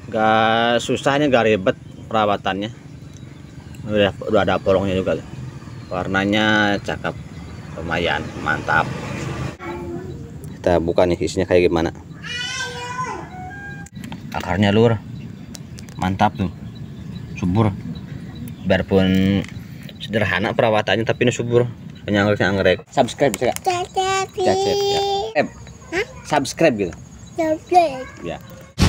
Gak susahnya, gak ribet perawatannya. Udah ada polongnya juga, warnanya cakep, lumayan mantap. Kita buka nih isinya kayak gimana. Akarnya lur, mantap tuh, subur. Biarpun sederhana perawatannya tapi ini subur. Penyangreknya anggrek. Subscribe bisa gak? Cacep ya. Subscribe gitu. Ya.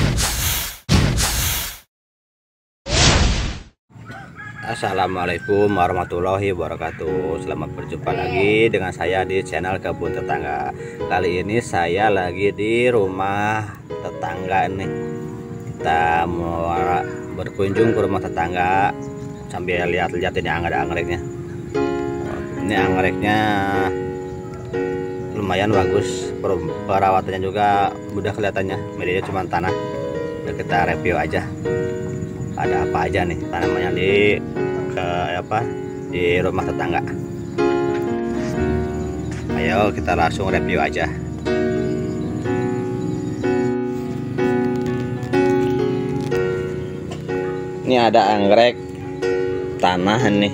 Assalamualaikum warahmatullahi wabarakatuh. Selamat berjumpa lagi dengan saya di channel Kebun Tetangga. Kali ini saya lagi di rumah tetangga nih. Kita mau berkunjung ke rumah tetangga sambil lihat-lihat ini anggrek-anggreknya. Ini anggreknya lumayan bagus, perawatannya juga mudah kelihatannya. Medianya cuma tanah. Udah kita review aja. Ada apa aja nih tanamannya di rumah tetangga. Ayo kita langsung review aja. Ini ada anggrek tanah nih,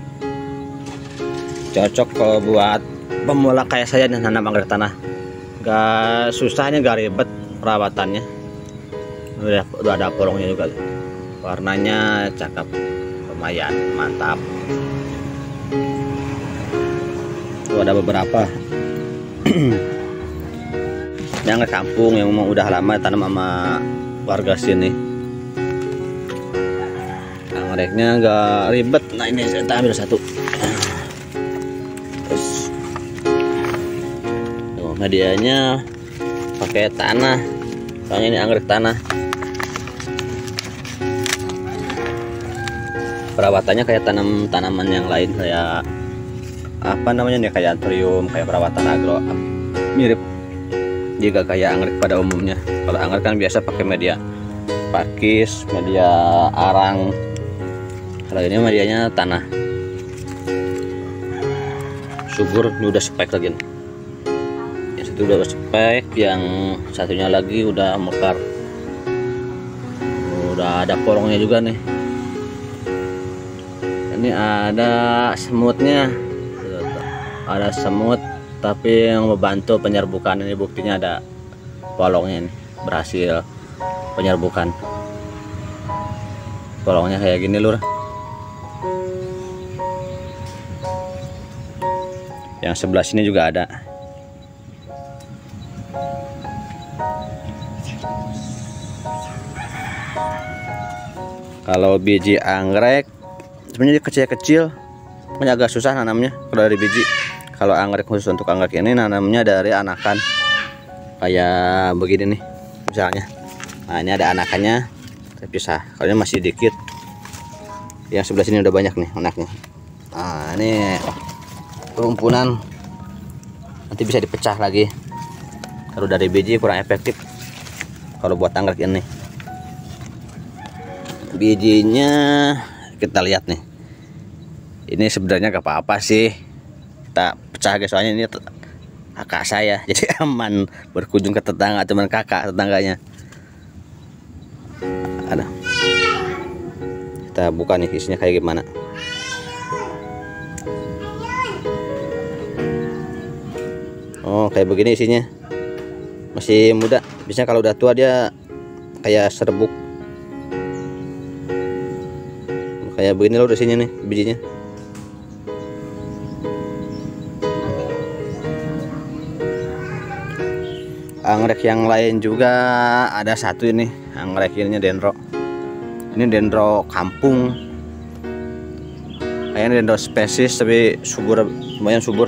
cocok kalau buat pemula kayak saya nih, nanam anggrek tanah. Gak susahnya, gak ribet perawatannya. Udah ada polongnya juga, warnanya cakep, lumayan mantap. Tuh ada beberapa yang ke kampung yang memang udah lama tanam sama warga sini. Angreknya nggak ribet. Nah ini saya ambil satu. Terus tuh, medianya pakai tanah, soalnya ini anggrek tanah. Perawatannya kayak tanaman yang lain, kayak apa namanya nih, kayak anthurium, kayak perawatan agro, mirip juga kayak anggrek pada umumnya. Kalau anggrek kan biasa pakai media pakis, media arang. Kalau ini medianya tanah, subur. Ini udah spek lagi, yang satu udah spek, yang satunya lagi udah mekar, udah ada polongnya juga nih. Ini ada semutnya, ada semut tapi yang membantu penyerbukan. Ini buktinya ada polongnya nih, berhasil penyerbukan. Polongnya kayak gini lur. Yang sebelah sini juga ada. Kalau biji anggrek sebenarnya kecil-kecil, makanya agak susah nanamnya kalau dari biji. Kalau anggrek, khusus untuk anggrek ini nanamnya dari anakan kayak begini nih misalnya. Nah ini ada anakannya terpisah, kalau ini masih dikit. Yang sebelah sini udah banyak nih anaknya. Nah ini kerumpunan, nanti bisa dipecah lagi. Kalau dari biji kurang efektif kalau buat anggrek ini. Bijinya kita lihat nih, ini sebenarnya gak apa-apa sih, kita pecah guys, soalnya ini kakak saya, jadi aman berkunjung ke tetangga, cuman kakak tetangganya. Ada, kita buka nih isinya kayak gimana. Oh kayak begini isinya, masih muda. Biasanya kalau udah tua dia kayak serbuk. Kayak begini loh di sini nih bijinya. Anggrek yang lain juga ada satu ini, anggrek ininya dendro. Ini dendro kampung. Kayaknya dendro spesies tapi subur, lumayan subur.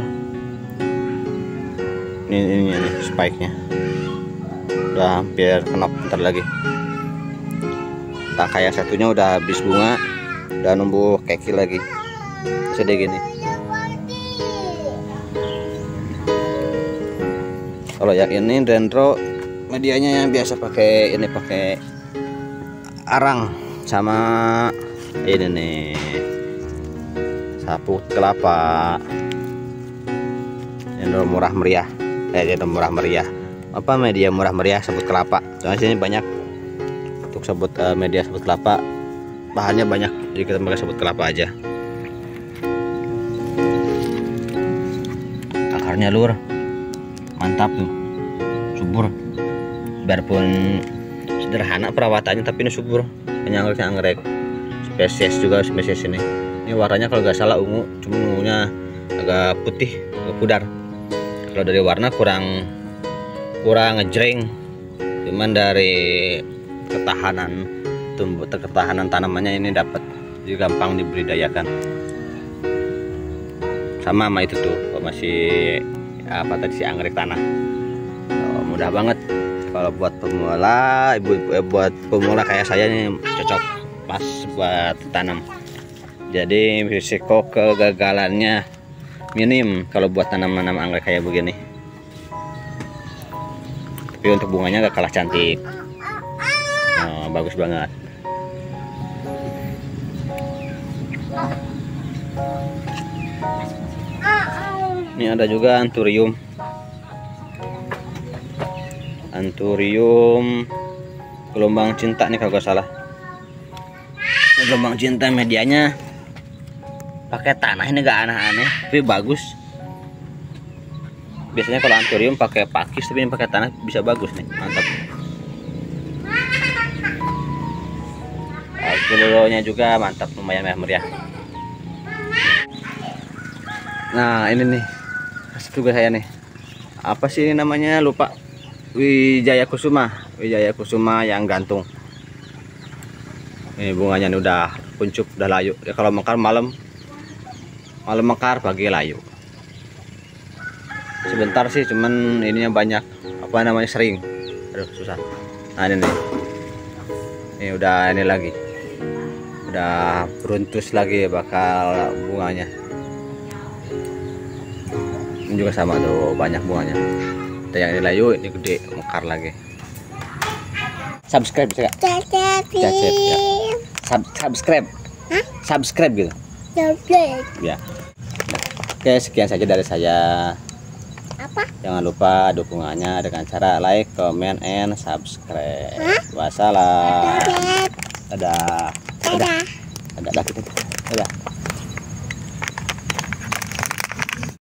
Ini spike-nya. Udah hampir kenop, bentar lagi. Tak kayak satunya udah habis bunga. Udah numbuh keki lagi, sedih gini. Kalau yang ini dendro, medianya yang biasa pakai ini, pakai arang sama ini nih, sapu kelapa. Dendro murah meriah, dendro murah meriah, apa media murah meriah sabut kelapa. Soalnya sini banyak untuk untuk media sabut kelapa. Bahannya banyak, jadi kita pakai sabut kelapa aja. Akarnya lur, mantap tuh, subur. Biarpun sederhana perawatannya tapi ini subur. Anggreknya anggrek spesies juga, spesies ini. Ini warnanya kalau nggak salah ungu, cuma ungunya agak putih, agak pudar. Kalau dari warna kurang ngejreng, cuman dari ketahanan tanamannya ini dapat, jadi gampang dibudidayakan. Sama itu tuh masih apa tadi, si anggrek tanah. Mudah banget kalau buat pemula, buat pemula kayak saya ini cocok, pas buat tanam. Jadi risiko kegagalannya minim kalau buat tanam-tanam anggrek kayak begini. Tapi untuk bunganya gak kalah cantik. Bagus banget. Ini ada juga anturium. Anturium gelombang cinta nih kalau gak salah. Gelombang cinta medianya pakai tanah, ini gak aneh-aneh tapi bagus. Biasanya kalau anturium pakai pakis, tapi ini pakai tanah bisa bagus nih, mantap. Gulurnya juga mantap, lumayan meriah. Nah ini nih juga saya nih, apa sih ini namanya, lupa. Wijaya kusuma yang gantung. Ini bunganya ini udah kuncup, udah layu ya. Kalau mekar malam mekar, pagi layu. Sebentar sih, cuman ininya banyak, apa namanya, sering. Aduh susah. Nah ini nih, ini udah ini lagi, udah beruntus lagi bakal bunganya. Ini juga sama tuh, banyak bunganya. Ada yang ini layu, ini gede, mekar lagi. Subscribe bisa gak? Cacep ya. Subscribe. Hah? Subscribe gitu. Subscribe. Ya. Oke, sekian saja dari saya. Apa? Jangan lupa dukungannya dengan cara like, comment, and subscribe. Hah? Wassalam. Dadah. Dadah. Dadah. Dadah.